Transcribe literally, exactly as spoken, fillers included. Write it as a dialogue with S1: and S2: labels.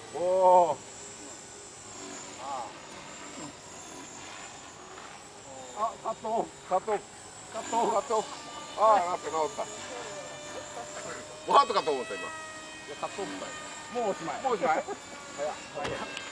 S1: おお。あ、カットカットカットカット。ああ、なって直った。もうハートかと思った今。いや、カットオフかい。もうおしまい。もうおしまい。早っ早っ。